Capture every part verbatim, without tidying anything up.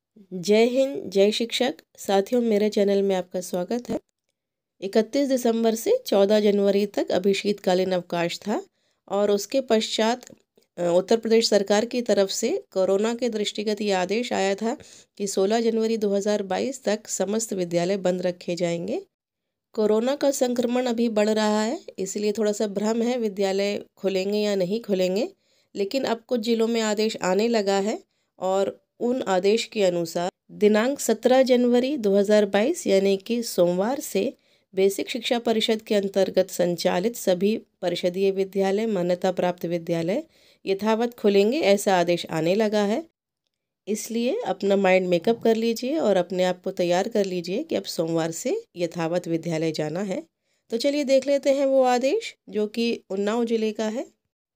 जय हिंद, जय शिक्षक साथियों, मेरे चैनल में आपका स्वागत है। इकतीस दिसंबर से चौदह जनवरी तक अभी शीतकालीन अवकाश था और उसके पश्चात उत्तर प्रदेश सरकार की तरफ से कोरोना के दृष्टिगत ये आदेश आया था कि सोलह जनवरी दो हज़ार बाईस तक समस्त विद्यालय बंद रखे जाएंगे। कोरोना का संक्रमण अभी बढ़ रहा है, इसलिए थोड़ा सा भ्रम है विद्यालय खुलेंगे या नहीं खुलेंगे, लेकिन अब कुछ जिलों में आदेश आने लगा है और उन आदेश के अनुसार दिनांक सत्रह जनवरी दो हज़ार बाईस यानी कि सोमवार से बेसिक शिक्षा परिषद के अंतर्गत संचालित सभी परिषदीय विद्यालय, मान्यता प्राप्त विद्यालय यथावत खुलेंगे, ऐसा आदेश आने लगा है। इसलिए अपना माइंड मेकअप कर लीजिए और अपने आप को तैयार कर लीजिए कि अब सोमवार से यथावत विद्यालय जाना है। तो चलिए देख लेते हैं वो आदेश जो कि उन्नाव जिले का है।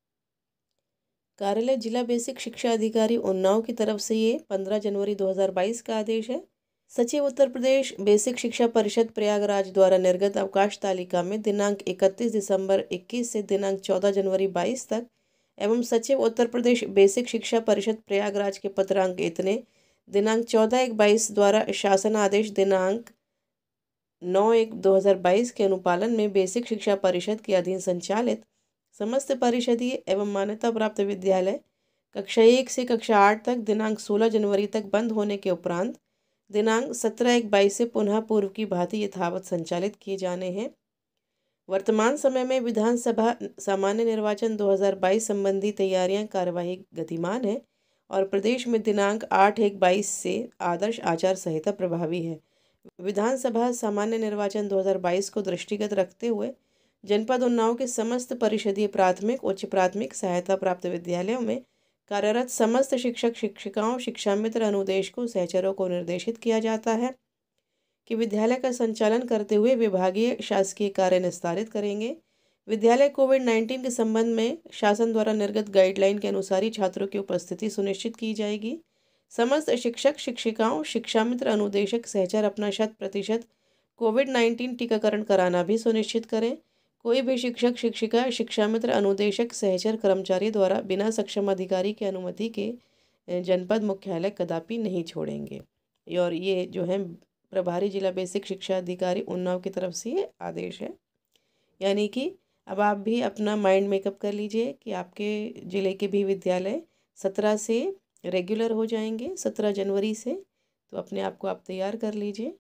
कार्यालय जिला बेसिक शिक्षा अधिकारी उन्नाव की तरफ से ये पंद्रह जनवरी दो हज़ार बाईस का आदेश है। सचिव उत्तर प्रदेश बेसिक शिक्षा परिषद प्रयागराज द्वारा निर्गत अवकाश तालिका में दिनांक इकतीस दिसंबर इक्कीस से दिनांक चौदह जनवरी बाईस तक एवं सचिव उत्तर प्रदेश बेसिक शिक्षा परिषद प्रयागराज के पत्रांक इतने दिनांक चौदह एक बाईस द्वारा शासन आदेश दिनांक नौ एक दो हज़ार बाईस के अनुपालन में बेसिक शिक्षा परिषद के अधीन संचालित समस्त परिषदीय एवं मान्यता प्राप्त विद्यालय कक्षा एक से कक्षा आठ तक दिनांक सोलह जनवरी तक बंद होने के उपरांत दिनांक सत्रह एक बाईस से पुनः पूर्व की भांति यथावत संचालित किए जाने हैं। वर्तमान समय में विधानसभा सामान्य निर्वाचन दो हज़ार बाईस संबंधी तैयारियां कार्यवाही गतिमान है और प्रदेश में दिनांक आठ एक बाईस से आदर्श आचार संहिता प्रभावी है। विधानसभा सामान्य निर्वाचन दो हज़ार बाईस को दृष्टिगत रखते हुए जनपद उन्नाव के समस्त परिषदीय प्राथमिक, उच्च प्राथमिक सहायता प्राप्त विद्यालयों में कार्यरत समस्त शिक्षक शिक्षिकाओं, शिक्षा मित्र, अनुदेशकों, सहचरों को निर्देशित किया जाता है कि विद्यालय का संचालन करते हुए विभागीय शासकीय कार्य निस्तारित करेंगे। विद्यालय कोविड नाइन्टीन के संबंध में शासन द्वारा निर्गत गाइडलाइन के अनुसार ही छात्रों की उपस्थिति सुनिश्चित की जाएगी। समस्त शिक्षक शिक्षिकाओं, शिक्षा मित्र, अनुदेशक, सहचर अपना शत प्रतिशत कोविड नाइन्टीन टीकाकरण कराना भी सुनिश्चित करें। कोई भी शिक्षक शिक्षिका, शिक्षा मित्र, अनुदेशक, सहचर, कर्मचारी द्वारा बिना सक्षम अधिकारी की अनुमति के जनपद मुख्यालय कदापि नहीं छोड़ेंगे। और ये जो है प्रभारी जिला बेसिक शिक्षा अधिकारी उन्नाव की तरफ से ये आदेश है। यानी कि अब आप भी अपना माइंड मेकअप कर लीजिए कि आपके ज़िले के भी विद्यालय सत्रह से रेगुलर हो जाएंगे, सत्रह जनवरी से। तो अपने आप को आप तैयार कर लीजिए।